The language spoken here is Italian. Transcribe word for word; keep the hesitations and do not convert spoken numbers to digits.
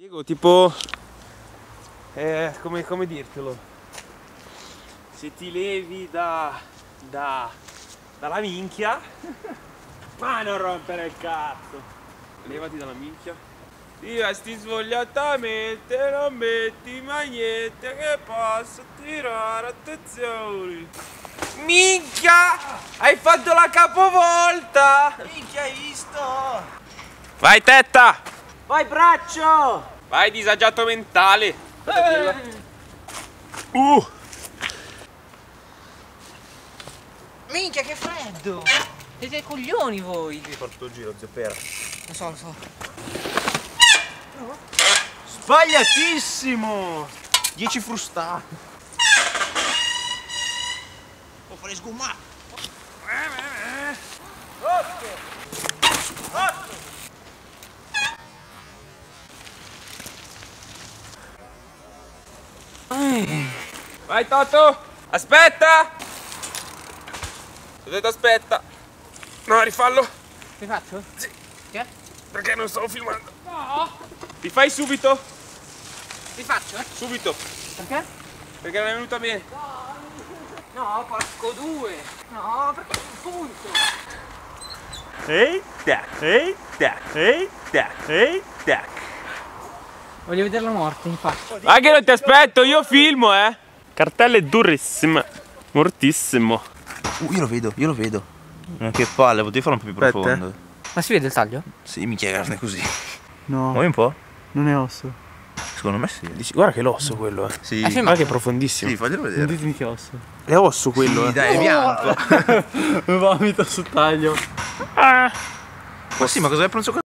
Diego, tipo, eh, come, come dirtelo, se ti levi da, da, dalla minchia, ma non rompere il cazzo, levati dalla minchia, ti vesti svogliatamente, non metti mai niente che possa tirare attenzione. Minchia, hai fatto la capovolta! Minchia, hai visto? Vai tetta! Vai braccio! Vai disagiato mentale! Eh. Uh! Minchia, che freddo! Siete coglioni voi! Devi fare tutto il giro, zio Pera. Lo so, lo so. Sbagliatissimo! dieci frustati. Può fare sgommato! otto! otto! Vai Toto! Aspetta! Ho detto aspetta! No, rifallo! Che faccio? Sì. Che? Perché non stavo filmando? No! Rifai subito! Rifaccio? Eh? Subito! Perché? Perché non è venuta bene! No, porco due! No, perché punto! Ehi, tac, ehi, tac, ehi, tac, ehi, tac. Voglio vederla morta, infatti. Ma che non ti aspetto, io filmo, eh! Cartella è durissima, mortissimo. Uh, io lo vedo, io lo vedo. Ma che palle, potevi farlo un po' più Aspetta, profondo. Ma si vede il taglio? Sì, mica carne così. No, Muovi un po'? non è osso. Secondo me sì. Dici, guarda che l'osso quello, eh. Sì, Ah, sì, Guarda che è profondissimo. sì, faglielo Non vedere. ditemi che osso. È osso quello, Sì, eh. dai, è bianco. Vomito sul taglio. Ah. Ma sì, ma cosa hai preso?